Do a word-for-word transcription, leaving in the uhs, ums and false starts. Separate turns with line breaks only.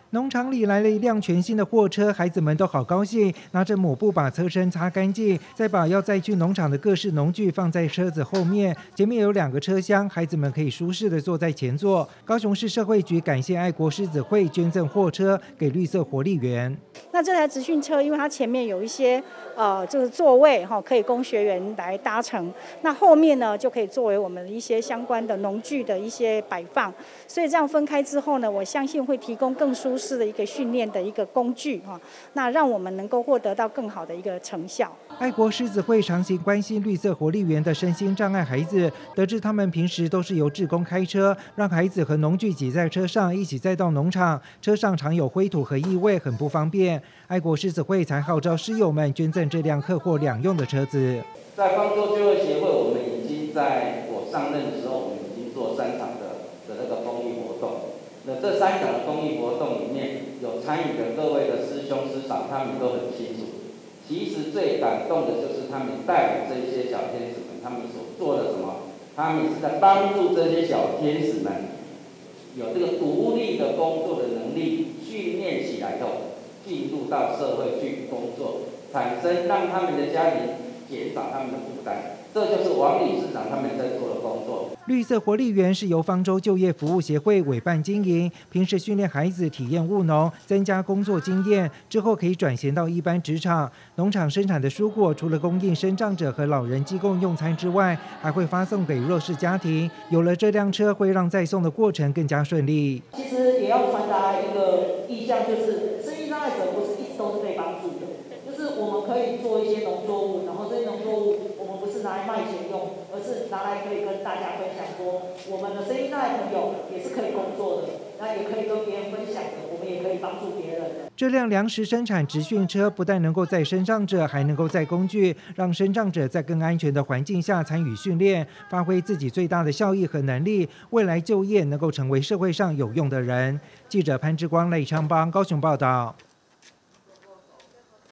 农场里来了一辆全新的货车，孩子们都好高兴，拿着抹布把车身擦干净，再把要载去农场的各式农具放在车子后面，前面有两个车厢，孩子们可以舒适的坐在前座。高雄市社会局感谢爱国狮子会捐赠货车给绿色活力园。
那这台职训车，因为它前面有一些呃就是座位哈，可以供学员来搭乘，那后面呢就可以作为我们一些相关的农具的一些摆放，所以这样分开之后呢，我相信会提供更舒适的一个训练的一个工具哈，那让我们能够获得到更好的一个成效。
爱国狮子会长期关心绿色活力园的身心障碍孩子，得知他们平时都是由志工开车，让孩子和农具挤在车上一起载到农场，车上常有灰土和异味，很不方便。爱国狮子会才号召狮友们捐赠这辆客货两用的车子。
在方舟就业协会，我们已经在我上任的时候，我们已经做三场的的那个公益活动。那这三场的公益活动里面，有参与的各位的师兄师长，他们都很清楚。其实最感动的就是他们带领这些小天使们，他们所做的什么？他们是在帮助这些小天使们有这个独立的工作的能力，训练起来后，进入到社会去工作，产生让他们的家庭减少他们的负担。这就是王理事长他们在做的工作。
绿色活力园是由方舟就业服务协会委办经营，平时训练孩子体验务农，增加工作经验，之后可以转衔到一般职场。农场生产的蔬果除了供应身障者和老人机构用餐之外，还会发送给弱势家庭。有了这辆车，会让再送的过程更加顺利。
其实也要传达一个意向，就是身心障碍者不是一直都是被帮助的，就是我们可以做一些农作物，然后这些农作物我们不是拿来卖钱用，而是拿来可以跟大家分享说，我们的身心障碍朋友也是可以工作的，那也可以跟别人分享的，我们也可以帮助别人的。
这辆粮食生产职训车不但能够载身障者，还能够载工具，让身障者在更安全的环境下参与训练，发挥自己最大的效益和能力，未来就业能够成为社会上有用的人。记者潘志光、赖昌邦高雄报道。